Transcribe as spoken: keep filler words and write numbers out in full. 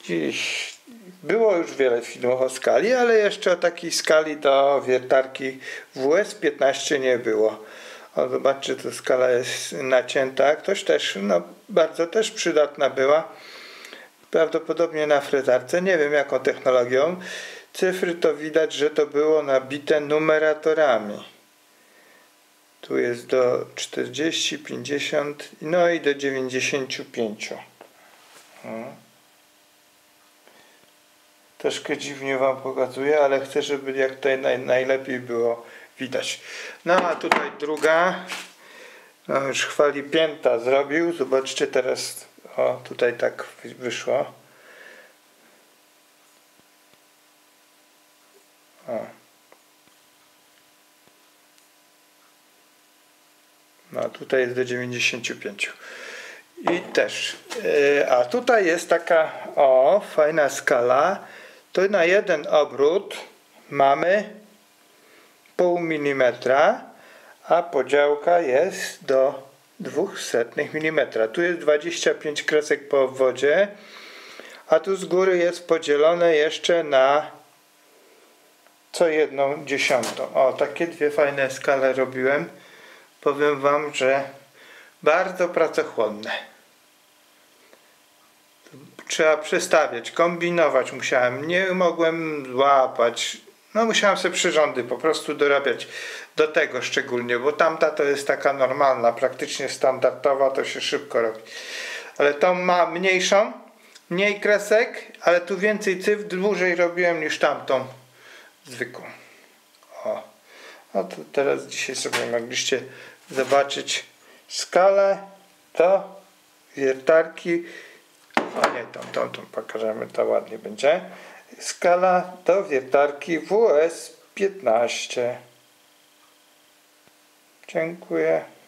Dziś było już wiele filmów o skali, ale jeszcze o takiej skali do wiertarki W S piętnaście nie było. O, zobaczcie, to skala jest nacięta. Ktoś też, no bardzo też przydatna była. Prawdopodobnie na frezarce. Nie wiem jaką technologią. Cyfry to widać, że to było nabite numeratorami. Tu jest do czterdziestu, pięćdziesięciu, no i do dziewięćdziesięciu pięciu. Hmm. Troszkę dziwnie wam pokazuję, ale chcę, żeby jak tutaj naj, najlepiej było widać. No a tutaj druga. No już chwali pięta zrobił. Zobaczcie teraz. O, tutaj tak wyszło. O. No tutaj jest do dziewięćdziesięciu pięciu. I też. Yy, a tutaj jest taka o, fajna skala. To na jeden obrót mamy pół milimetra, a podziałka jest do dwóch setnych milimetra. Tu jest dwadzieścia pięć kresek po obwodzie, a tu z góry jest podzielone jeszcze na co jedną dziesiątą. O, takie dwie fajne skale robiłem. Powiem wam, że bardzo pracochłonne. Trzeba przestawiać, kombinować musiałem, nie mogłem złapać, no musiałem sobie przyrządy po prostu dorabiać do tego szczególnie, bo tamta to jest taka normalna, praktycznie standardowa, to się szybko robi. Ale tą ma mniejszą, mniej kresek, ale tu więcej cyfr, dłużej robiłem niż tamtą zwykłą. O, no to teraz dzisiaj sobie mogliście zobaczyć skalę, to wiertarki. O nie, tą, tą, tą pokażemy, to ładnie będzie. Skala do wiertarki W S piętnaście. Dziękuję.